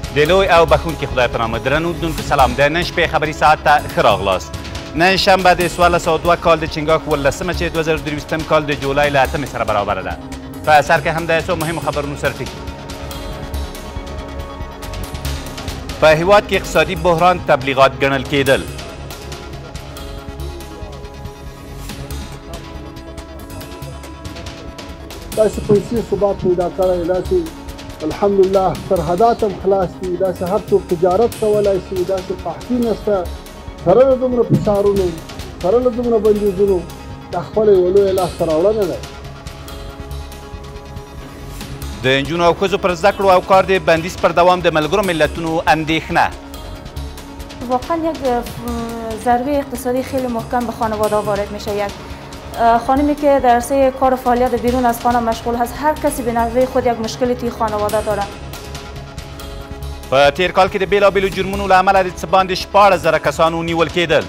د لوی او بخښونکي خدای په نامه درنو لیدونکو سلام د نن شپې خبري ساعت ته ښه راغلاست. نن شنبه د 1402 کال د چنګاښ 18 چې 2023 کال د جولای له 8 سره برابره ده. په سر کې هم د څو مهمو خبرونو سرټکي. په هیواد کې اقتصادي بحران تبلیغات ګڼل کېدل. داسې پیسې ثبات پیدا کړی، داسې الحمدلله سرحدات هم خلاص دي، داسې هر څوک تجارت کولی شي، داسې قحطي نشته، سره له دومره فشارونو، سره له دومره بندیزونو دا خپله یوه لویه لاسته راوړنه ده. د نجونو او ښځو پر زده کړو او کار د بندیز پر دوام د ملګرو ملتونو اندیښنه. واقعا یک ضربه اقتصادی خیلی محکم به خانواده وارد میشه. یک خانمی که در عرصه کار و فعالیت بیرون از خانه مشغول هست، هر کسی به نحوه خود یک مشکلی توی خانواده داره. په تیر کال کې د بیلابیلو جرمونو له امله د څه باندې 14,000 کسانو نیول کېدل.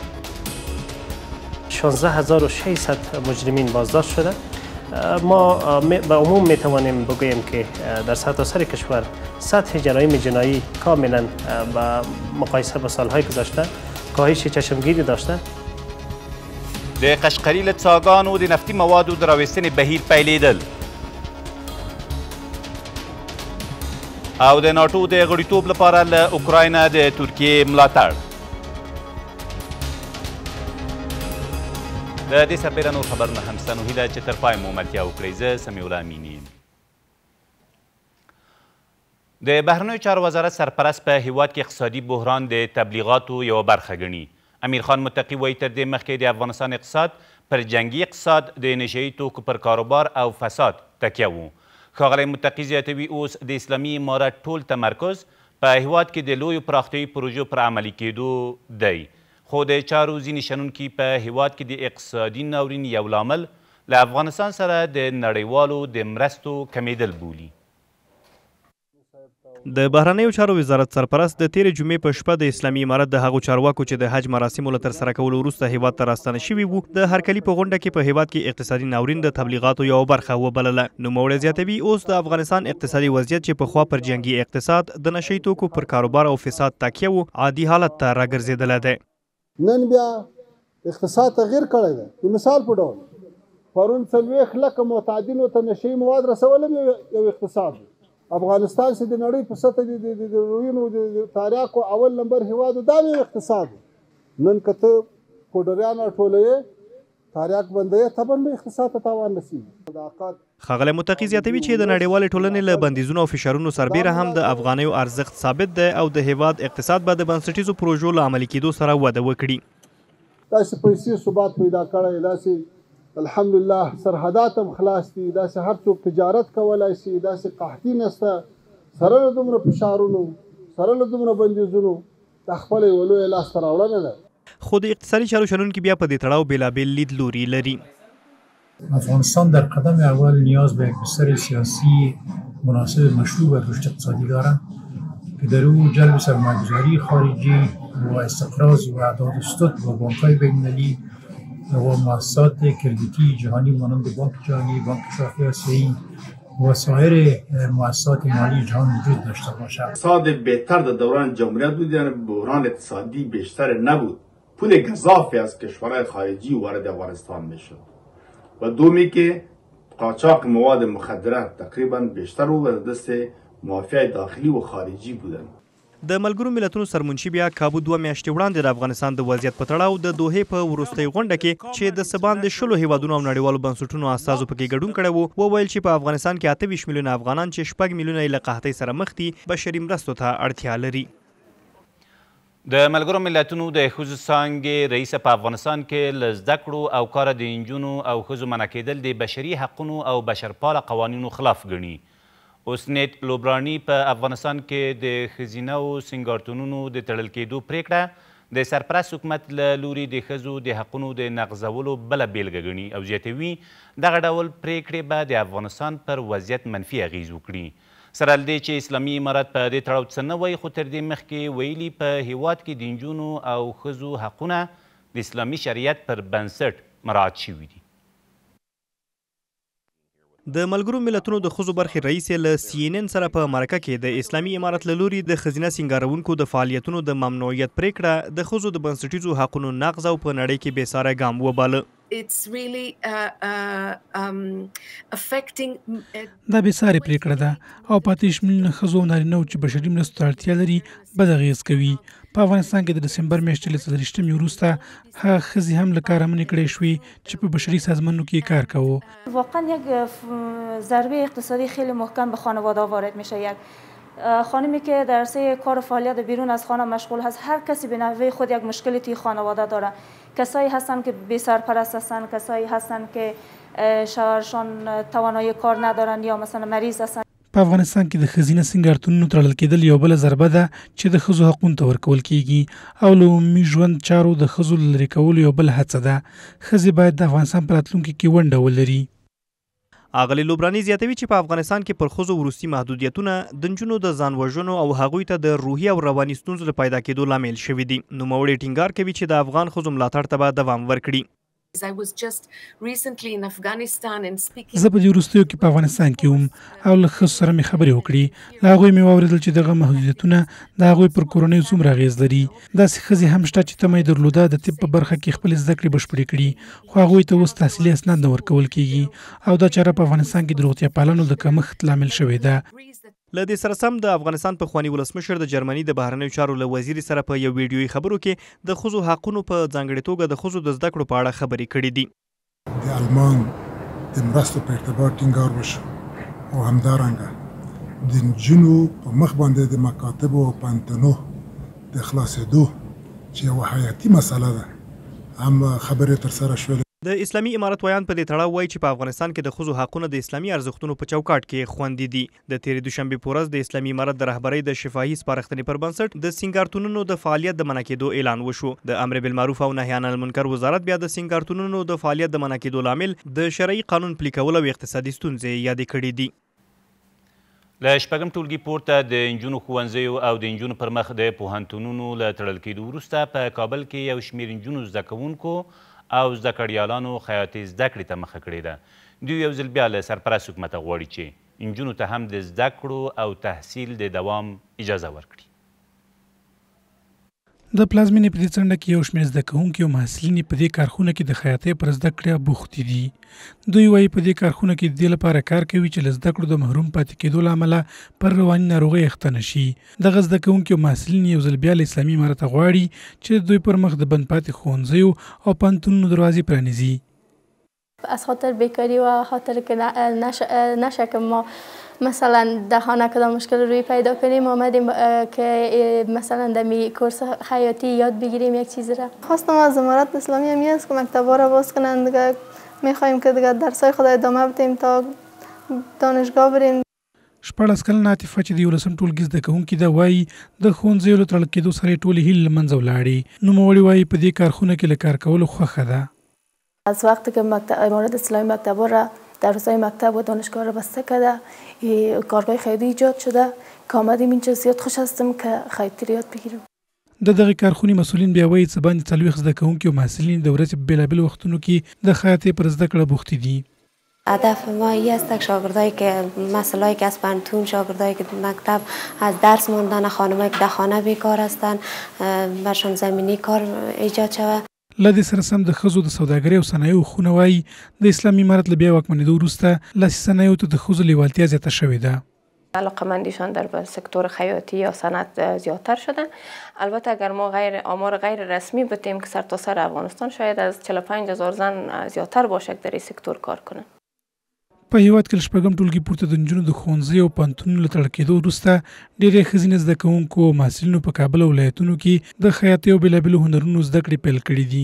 16600 مجرمین بازداشت شده. ما به عموم میتوانیم بگوییم که در سرتاسر کشور سطح جرایم جنایی کاملا با مقایسه با سالهای گذشته کاهش چشمگیری داشته. د قشقري له څاګانو د نفتي موادو د راویستنې بهیر پیلېدل او د ناټو د غړیتوب لپاره له اوکراینه د ترکیې ملاتړ. د دې سربیره نور خبرونه هم شته، نو هیله چې تر پای مو ملتیا وکړئ. زه سمیع الله امین یم. د بهرنیو چارو وزارت سرپرست په هیواد کې اقتصادي بحران د تبلیغاتو یوه برخه ګڼي. امیرخان متقي وایي تر دې مخکې د افغانستان اقتصاد پر جنگي اقتصاد د نشهیي توکو پر کاروبار او فساد تکیه و. ښاغلی متقي زیاتوي اوس د اسلامي امارت ټول تمرکز په هیواد کې د لویو پراختیایي پروژو پر عملي کېدو دی، خو د چارو ځینې شنونکي په هیواد کې د اقتصادي ناورین یو لامل له افغانستان سره د نړیوالو د مرستو کمیدل بولي. د بهرنیو چارو وزارت سرپرست د تیرې جمعې په شپه د اسلامي امارت د هغو چارواکو چې د حج مراسمو له ترسره کولو وروسته هیواد ته راستانه شوي وو د هرکلي په غونډه کې په هیواد کې اقتصادي ناورین د تبلیغاتو یوه برخه وبلله. نوموړی زیاتوي اوس د افغانستان اقتصادي وضعیت چې پخوا پر جنګي اقتصاد د نشهیي توکو پر کاروبار او فساد تکیه و عادي حالت ته راګرځېدلی دی. نن بیا اقتصاد تغییر کړی دی. د مثال په ډول پرون 40 لکه معتادینو ته نشهیي مواد رسول هم یو اقتصاد دی. افغانستان چې د نړۍ په سطح د روینو د تاریاکو اول نمبر هیواد دا یو اقتصاد دی. نن که ته پوډریان راټولوې تاریاک بندوې طبعا به اقتصاد ته تاوان رسېږي. ښاغلی متقي زیاتوي چې د نړیوالې ټولنې له بندیزونو او فشارونو سربیره هم د افغانیو ارزښت ثابت دی او د هیواد اقتصاد به د بنسټیزو پروژو له عملي کېدو سره وده وکړي. داسې پیسې ثبات پیدا کړی، داسې الحمدلله سرحدات هم خلاص دي، داسې هر څوک تجارت کولی شي، داسې قحطي نشته، سره له دومره فشارونو، سره له دومره بندیزونو دا خپله یوه لویه لاسته راوړنه ده. خو د اقتصادي چارو شنونکي بیا په دې تړاو بېلابېل لید لوري لري. افغانستان در قدم اول نیاز به یک بستر سیاسی مناسب مشروع و رشد اقتصادی دارد که در او جلب سرمایه‌گذاری خارجی و استقراض و اعداد استد با بانک‌های بین‌المللی و مؤسسات کردیتی جهانی مانند بانک جهانی، بانک شرقی آسیایی و سایر مؤسسات مالی جهان وجود داشته باشد. اقتصاد بهتر در دوران جمهوریت بود، یعنی بحران اقتصادی بیشتر نبود. پول گزافی از کشورهای خارجی وارد افغانستان میشد و دومی که قاچاق مواد مخدره تقریبا بیشتر و به دست مافیای داخلی و خارجی بودند. د ملګرو ملتونو سرمنشي بیا کابو 2 میاشتې وړاندې د افغانستان د وضعیت په تړاو د دوحې په وروستۍ غونډه کې چې د څه باندې 10 هیوادونو او نړیوالو بنسټونو استازو پکې ګډون کړی و وویل چې په افغانستان کې 28 میلیونه افغانان چې 6 میلیونه یې له قحطۍ سره مخ دي بشري مرستو ته اړتیا لري. د ملګرو ملتونو د ښځو څانګې رئیسه په افغانستان کې له زده کړو او کاره د نجونو او ښځو منع کېدل د بشري حقونو او بشرپاله قوانینو خلاف ګڼي. اوسنیت لوبراني په افغانستان کې د ښځینه او سینګارتونونو د تړل کېدو پریکړه د سرپرست حکومت له لوري د ښځو د حقونو د نقضولو بله بیلګه ګڼي او زیاتوي دغه ډول پریکړې به د افغانستان پر وضعیت منفي اغیز وکړي. سره له دې چې اسلامي امارت په دې تړاو څه نه وایي، خو تر دې مخکې ویلي په هیواد کې د نجونو او ښځو حقونه د اسلامي شریعت پر بنسټ مراعات شوي دي. د ملګرو ملتونو د ښځو برخې رئیس له CNN سره په مرکه کې د اسلامي امارت له لوري د ښځینه سینګارونکو د فعالیتونو د ممنوعیت پرېکړه د ښځو د بنسټیزو حقونو نقض او په نړۍ کې بېساره ګام وباله. دا بېسارې پرېکړه ده او په 8 میلیونه ښځو او نارینه‌وو چې بشري مرستو ته اړتیا لري بد اغېز کوي. په افغانستان کې د دسمبر میاشتې له 30 وروسته هغه ښځې هم له کاره منې کړې شوې چې په بشري سازمانونو کې کار کوو. واقعا یک ضربه اقتصادی خیلی محکم به خانواده وارد میشه. یک خانمی که در عرصه کار و فعالیت بیرون از خانه مشغول هست، هر کسی به نوبه خود یک مشکلی توی خانواده داره. کسایی هستن که بی سرپرست هستن، کسایی هستن که شوهرشان توانایی کار ندارن یا مثلا مریض هستن. په افغانستان کې د ښځینه سینګارتونونو تړل کېدل یو بله ضربه ده چې د ښځو حقونو ته ورکول کېږي او له عمومي ژوند چارو د ښځو له لرې کولو یو بل هڅه ده. ښځې باید د افغانستان په راتلونکي کې ونډه ولري. اغلې لوبراني زیاتوي چې په افغانستان کې پر ښځو وروستي محدودیتونه د نجونو د ځان وژنو او هغوی ته د روحي او رواني ستونزو د پیدا کېدو لامل شوي دي. نوموړی ټینګار کوي چې د افغان ښځو ملاتړ ته به دوام ورکړي. زه په دې وروستیو کې په افغانستان کې وم او له ښځو سره مې خبرې وکړې. له هغوی مې واورېدل چې دغه محدودیتونه د هغوی پر کورنیو څومره اغېز لري. داسې ښځې هم شته چې تمه یې درلوده د طب په برخه کې خپلې زده کړې بشپړې کړي، خو هغوی ته اوس تحصیلي اسناد نه ورکول کېږي او دا چاره په افغانستان کې د روغتیا پالانو د کمښت لامل شوې ده. له دې سره سم د افغانستان پخواني ولسمشر د جرمني د بهرنیو چارو له وزیر سره په یو ویډیويي خبرو کې د ښځو حقونو په ځانګړې توګه د ښځو د زده کړو په اړه خبرې کړې دي. د آلمان د مرستو په ارتباط ټینګار وشو او همدارنګه د نجونو په مخ باندې د مکاتبو او پوهنتونو د خلاصېدو چې یوه حیاتي مسله ده هم خبرې ترسره شولې. د اسلامي امارت ویان په دې تړاو وایي چې په افغانستان کې د ښځو حقونه د اسلامي ارزښتونو په چوکاټ کې خوندي دي. د تېرې دوشنبې په ورځ د اسلامي امارت د رهبرۍ د شفاهي سپارښتنې پر بنسټ د سینګارتونونو د فعالیت د منع کېدو اعلان وشو. د امر بالمعروف او نهي عن المنکر وزارت بیا د سینګارتونونو د فعالیت د منع کېدو لامل د شرعي قانون پلي کول او اقتصادي ستونزې یادې کړې دي. له شپږم ټولګي پورته د نجونو ښوونځیو او د نجونو پر مخ د پوهنتونونو له تړل کېدو وروسته په کابل کې یو شمېر نجونو زده کوونکو او زده کړیالانو خیاطي زده کړې ته مخه کړې ده. دوی یو ځل بیا له سرپرست حکومته غواړي چې نجونو ته هم د زده کړو او تحصیل د دوام اجازه ورکړي. د پلازمینې په دې څنډه کې یو شمېر زده کوونکي او محصلین په دې کارخونه کې د خیاطۍ پر زده کړې بوختې دي. دوی وایي په دې کارخونه کې د دې لپاره کار کوي چې له زده کړو د محروم پاتې کېدو له امله پر رواني ناروغۍ اخته نه شي. دغه زده کوونکي او محصلین یو ځل بیا له اسلامي امارت غواړي چې دوی پر مخ د بند پاتې ښوونځیو او پوهنتونونو دروازې پرانیزي. از خاطر بیکاری و خاطر که نشه که ما مثلا در خانه کدام مشکل روی پیدا کنیم آمدیم که مثلا دمی کورس خیاطی یاد بگیریم یک چیزی را. خواستم از امارت اسلامی همی است که مکتب‌ها را باز کنند دیگه می‌خوایم که دیگه درس‌های خود ادامه بدیم تا دانشگاه بریم. 14 کلنه عاطفه چې د 11 ټولګي زده کوونکې ده وایي د ښوونځیو له تړل کېدو سره یې ټولې هیلې له منځه ولاړې. نوموړې وایي په دې کارخونه کې له کار کولو خوښه ده. از وقتی که امارت اسلامی مکتب‌ها را درس‌های مکتب و دانشگاه را بسته کرده کارگاه خیاطی ایجاد شده که آمدیم اینجا زیاد خوش هستم که خیاطی را یاد بگیرم. د دغه کارخونې مسؤلین بیا وایي څه باندې 40 زده کوونکي او محصلین د ورځې په بېلابېلو وختونو کې د خیاطۍ پر زده کړه بوختې دي. هدف ما این است که شاگردایی که مسائلی که از پانتون، شاگردایی که مکتب از درس ماندن، خانمایی که در خانه بیکار هستند برشان زمینی کار ایجاد شود. له دې سره سم د ښځو د سوداګرۍ او صنایعو خونه وایي د اسلامي امارت له بیا واکمنېدو وروسته لاسي صنایعو ته د ښځو لیوالتیا زیاته شوې ده. علاقه‌مندیشان در سکتور خیاطی یا صنعت زیادتر شده. البته اگر ما آمار غیر رسمی بتیم که سرتاسر افغانستان شاید از 45,000 زن زیادتر باشه که در این سکتور کار کنند. په هیواد کې له شپږم ټولګي پورته د نجونو د ښوونځیو او پوهنتونونو له تړل کېدو وروسته ډېری ښځینه زده کوونکو او محصلینو په کابل او ولایتونو کې د خیاطۍ او بېلابېلو هنرونو زده کړې پیل کړي دي.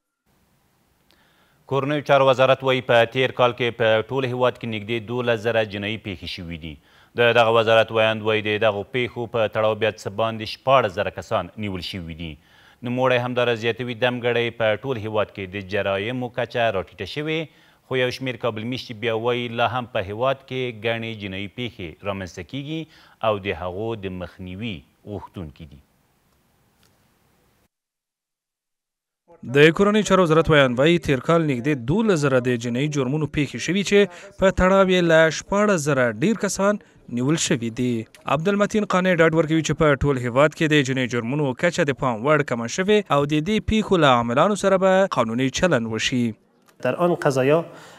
کورنیو چارو وزارت وایي په تیر کال کې په ټول هیواد کې نږدې 12,000 جنایي پیښې شوي دي. د دغه وزارت ویاند وایي د دغو پیښو په تړاو بیا څه باندې 14,000 کسان نیول شوي دي. نوموړی همداره زیاتوي دمګړی په ټول هیواد کې د جرایمو کچه راټیټه شوې، خو یو شمېر کابل میشتي بیا وایي لا هم په هیواد کې ګڼې جنایي پیښې رامنځته کیږي او د هغو د مخنیوي غوښتونکي دي. د کورنۍ چارو وزارت ویان وایي تیر کال نږدې 12,000 د جنایي جرمونو پیښې شوي چې په تړاو یې له 14,000 ډیر کسان نیول شوي دي. عبدالمتین قانع ډاډ ورکوي چې په ټول هیواد کې د جنایي جرمونو کچه د پام وړ کمه شوې او د دې پیښو له عاملانو سره به قانوني چلن وشي. در آن قضایا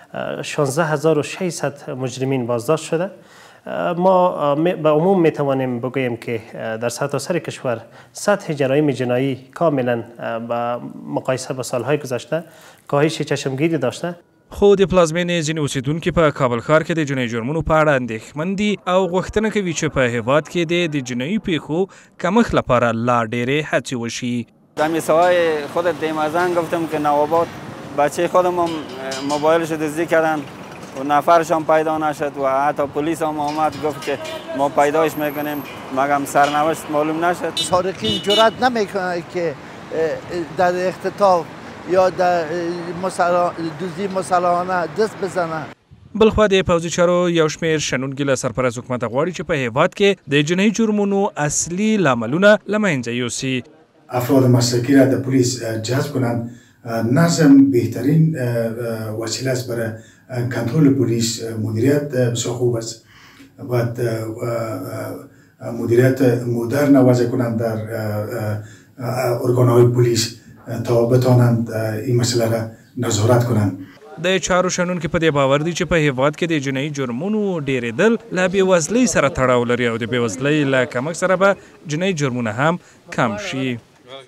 16,600 مجرمین بازداشت شده. ما به عموم میتوانیم بگوییم که در سرتاسر کشور سطح جرایم جنایی کاملا با مقایسه با سالهای گذشته کاهش چشمگیری داشته. خو د پلازمینې ځینې اوسیدونکي په کابل ښار کې د جنایي جرمونو په اړه اندېښمن دي او غوښتنه کوي چې په هیواد کې د جنایي پیښو کمښت لپاره لا ډېرې هڅې وشي. در میساهای خودت دیمازن گفتم که نوابات بچه خودم هم موبایلش رو دزدی کردن و نفرشان پیدا نشد و حتی پلیس هم آمد گفت که ما پیدایش میکنیم مگم سرنوشت معلوم نشد. سارقین جرأت نمیکنه که در اختطاف یا در دزدی مسلحانه دست بزنه. بلخوا د پوځي چارو یو شمېر شنونکي له سرپرست حکومت غواړي چې په هیواد کې د جنایي جرمونو اصلي لاملونه له منځه یوسي. افراد مسلکی را در پلیس جذب کنند. نظم بهترین وسیله است برای کنترل پلیس. مدیریت بسیار خوب است. باید مدیریت مدرن وضع کنند در ارگانهای پلیس تا بتوانند این مسئله را نظارت کنند. د چارو شنونکي په دې باور دي چې په هیواد کې د جنایي جرمونو ډېرېدل له بېوزلۍ سره تړاو لري او د بېوزلۍ له کمښت سره به جنایي جرمونه هم کم شي.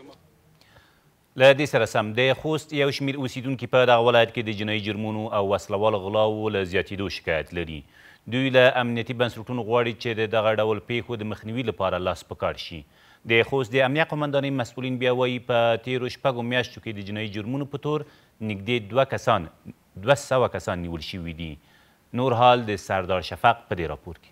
له دې سره سم د خوست یو شمېر اوسیدونکي په دغه ولایت کې د جنایي جرمونو او وسلوالو غلاو له زیاتېدو شکایت لري. دوی له امنیتي بنسټونو غواړي چې د دغه ډول پیښو د مخنیوي لپاره لاس په کار شي. د خوست د امنیه قومندانۍ مسؤلین بیا وایي په تیرو شپږو میاشتو کې د جنایي جرمونو په تور نږدې 200 کسان نیول شوي دي. نور حال د سردار شفق په دې راپور کې.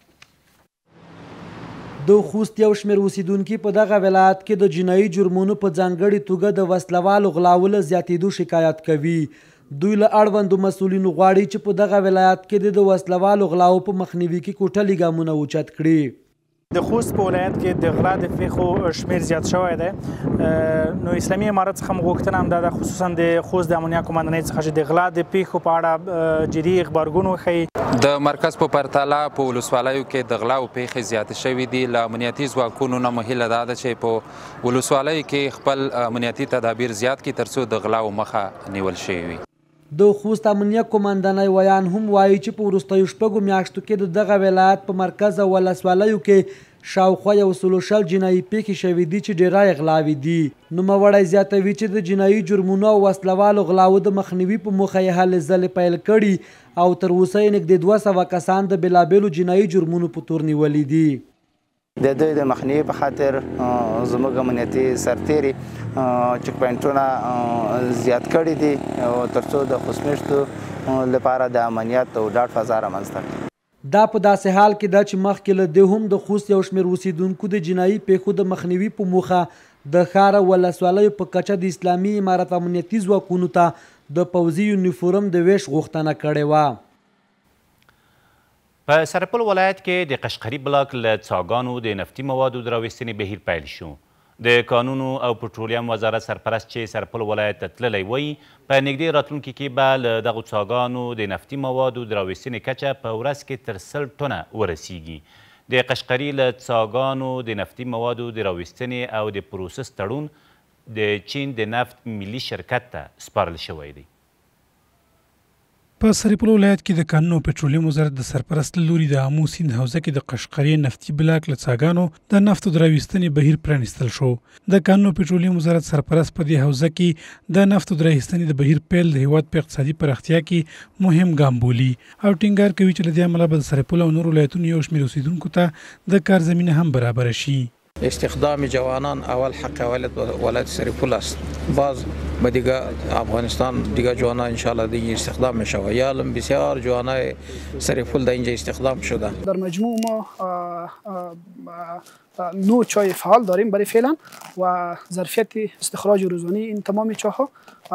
د خوست یو شمېر اوسیدونکي په دغه ولایت کې د جنایي جرمونو په ځانګړې توګه د وسلوالو غلاو له زیاتېدو شکایت کوي. دوی له اړوندو مسؤلینو غواړي چې په دغه ولایت کې د وسلوالو غلاو په مخنیوي کې کوټلي ګامونه اوچت کړي. د خوست په ولایت کې د غلا د پیښو شمېر زیات شوی دی. نو اسلامي امارت څخه هم غوښتنه همدا ده خصوصا د خوست د امنیه قومندانۍ څخه چې د غلا د پیښو په اړه جدي غبرګون وښیي. د مرکز په پرتله په ولسوالیو کې د غلاو پیښې زیاتې شوي دي. له امنیتي ځواکونو نه مو هیله دا ده چې په ولسوالیو کې خپل امنیتي تدابیر زیات کړي تر څو د غلاو مخه نیول شوې وي. د خوست امنیه قومندانۍ ویان هم وایي چې په وروستیو شپږو میاشتو کې د دغه ولایت په مرکز او ولسوالیو کې شاوخوا 120 جنایي پیښې شوي دي چې ډېری غلاوې دي. نوموړی زیاتوي چې د جنایي جرمونو او وسلوالو غلاو د مخنیوي په موخه یې هلې ځلې پیل کړي او تر اوسه یې نږدې 200 کسان د بېلابېلو جنایي جرمونو په تور نیولي دي. د دوی د مخنیوي په خاطر زموږ امنیتي سرتېري چک پوینټونه زیات کړي دي او تر څو د خوست میشتو لپاره د امنیت او ډاډ فضا رامنځته کړي. دا په داسې حال کې ده چې مخکې له دې هم د خوست یو شمېر اوسیدونکو د جنایي پیښو د مخنیوي په موخه د ښار او ولسوالیو په کچه د اسلامي امارت امنیتي ځواکونو ته د پوځي یونیفورم د ویش غوښتنه کړې وه. په سرپل ولایت کې د قشقري بلاک له څاګانو د نفتي موادو د راویستنې بهیر پیل شو. د کانونو او پټرولیم وزارت سرپرست چې سرپل ولایت ته تللی وایي په نږدې راتلونکي کې به له دغو څاګانو د نفتي موادو د راویستنې کچه په ورځ کې تر 100 ټنه ورسیږي. د قشقري له څاګانو د نفتي موادو د راویستنې او د پروسس تړون د چین د نفت ملي شرکت ته سپارل شوی دی. په سرپل ولایت کې د کانونو او پټرولیم وزارت د سرپرست له لوري د آمو سیند حوزه کې د قشقري نفتي بلاک له څاګانو د نفتو د راویستنې بهیر پرانیستل شو. د کانونو او پټرولیم وزارت سرپرست په دې حوزه کې د نفتو د راویستنې د بهیر پیل د هیواد په اقتصادي پراختیا کې مهم ګام بولي او ټینګار کوي چې له دې امله به د سرپل او نورو ولایتونو یو شمېر اوسیدونکو ته د کار زمینه هم برابره شي. استخدام جوانان اول حق ولایت سرپل است. باز به دیگه افغانستان دیگه جوانان انشالله دیگه استخدام میشه و یا بسیار جوانای سرپل در اینجا استخدام شده. در مجموع ما 9 چای فعال داریم برای فعلا و ظرفیت استخراج روزانه این تمام چاها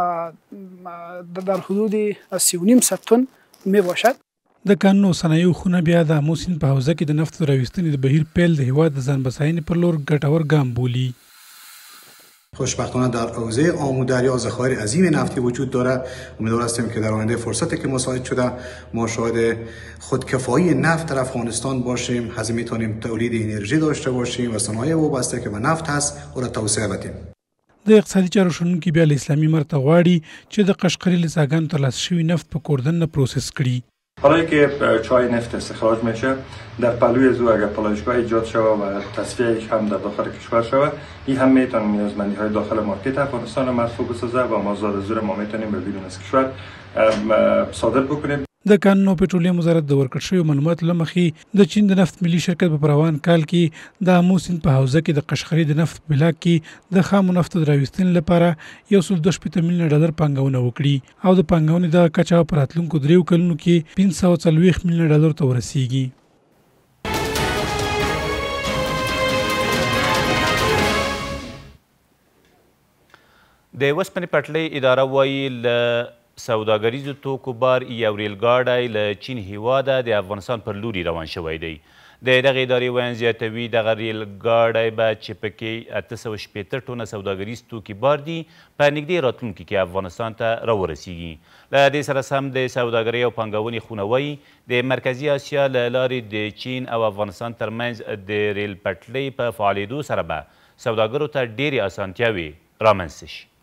در حدود 3.5 تن می باشد. د کانونو صنایعو خونه بیا د آمو سیند په حوزه کې د نفتو راویستنې د بهیر پیل د هیواد د ځان بساینې پر لور ګټور ګام بولي. خوشبختانه در حوزه آمودریا ذخایر عظیم نفتی وجود دارد. امیدوار هستیم که در آینده فرصتی که مساعد شده ما شاهد خودکفایی نفت در افغانستان باشیم، از میتونیم تولید انرژی داشته باشیم و صنایع وابسته که به نفت هست او را توسعه بدیم. د اقتصادي چارو شنونکي بیا له اسلامي امارت غواړي چې د قشقري له څاګانو ترلاسه شوي نفت په کوردن نه پروسس کړي. حالا که چای نفت استخراج میشه در پلوی زو اگر پالایشگاه ایجاد شود و تصفیهش هم در داخل کشور شود، این هم میتونه نیازمندی های داخل مارکت افغانستان مرفوع بسازه و ما زاد زور ما میتونیم به بیرون از کشور صادر بکنیم. د کانونو او پټرولیم وزارت د ورکړ شویو معلوماتو له مخې د چین د نفت ملي شرکت په روان کال کې د آمو سیند په حوزه کې د قشقري د نفت بلاک کې د خامو نفتو د راویستنې لپاره $1.2 میلیونه پانګونه وکړي او د پانګونې د کچه په راتلونکو 3 کلونو کې $540 میلیونه ته ورسیږي. د وسپنې پټلۍ اداره وایي له سوداګریزو توکو بار یو ریل ګاډی له چین هیواده د افغانستان پر لوري روان شوی دی. د دغې ادارې ویاند زیاتوي دغه ریل ګاډی به چې پکې 860 ټونه سوداګریز توکي بار دي په نږدې راتلونکي کې افغانستان ته راورسیږي. له دې سره سم د سوداګرۍ او پانګونې خونه وایي د مرکزي اسیا له لارې د چین او افغانستان ترمنځ د ریل پټلۍ په فعالېدو سره به سوداګرو ته ډېرې اسانتیاوې رامنځته شي.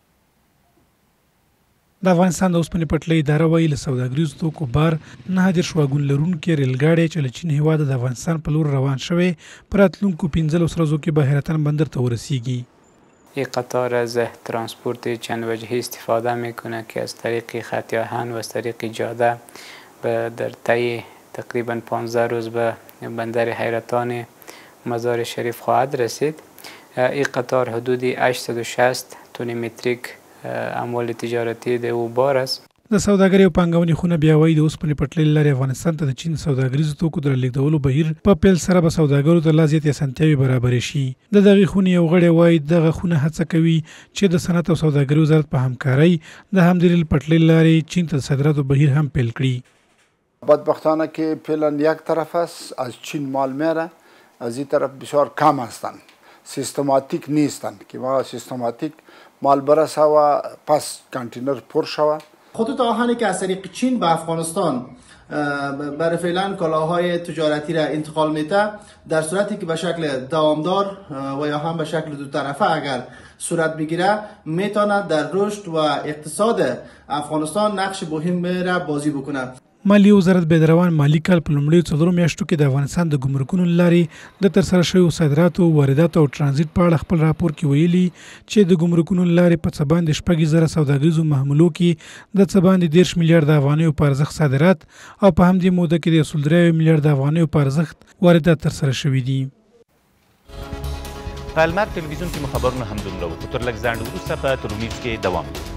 د افغانستان د اوسپنې پټلۍ اداره وایي له سوداګریزو توکو بار 9 واګون لرونکی ریل ګاډی چې له چین هیواده د افغانستان په لور روان شوی په راتلونکو 15 ورځو کې به حیرتان بندر ته ورسیږي. این قطار از ترانسپورت چند وجهی استفاده میکنه که از طریق خط آهن و از طریق جاده در طی تقریبا 15 روز به بندر حیرتان مزار شریف خواهد رسید. این قطار حدود 860 تن متریک اموال تجارتی د او بار است. د سوداګرۍ او پانګونې خونه بیا وایي د اوسپنې پټلۍ له لارې افغانستان ته د چین سوداګریزو توکو د رالېږدولو بهیر په پیل سره به سوداګرو ته لا زیاتې اسانتیاوې برابرې شي. د دغې خونې یو غړی وایي دغه خونه هڅه کوي چې د صنعت او سوداګرۍ وزارت په همکارۍ د همدې ریل پټلۍ له لارې چین ته د صادراتو بهیر هم پیل کړي. بدبختانه که فعلا یک طرف است از چین مال میره، از این طرف بسیار کم هستند، سیستماتیک نیستند که ما سیستماتیک مال برسه و پس کانتینر پر شود. خطوط آهنی که از طریق چین به افغانستان برای فعلا کالاهای تجارتی را انتقال میده در صورتی که به شکل دوامدار و یا هم به شکل دو طرفه اگر صورت بگیره میتونه در رشد و اقتصاد افغانستان نقش مهم را بازی بکنه. مالیې وزارت به د روان مالي کال په لومړیو 4 میاشتو کې د افغانستان د ګمرکونو له لارې د ترسره شویو صادراتو، وارداتو او ترانزیت په اړه خپل راپور کې ویلي چې د ګمرکونو له لارې په څه باندې 6,000 سوداګریزو محمولو کې د څه باندې 10 میلیارډ افغانیو په ارزښت صادرات او په همدې موده کې د 1.3 میلیارډ افغانیو په ارزښت واردات ترسره شوي دي. په المار تلویزیون کې مو خبرونه همدومره وو، خو تر لږ ځنډ وروسته په تلویزیون کې دوام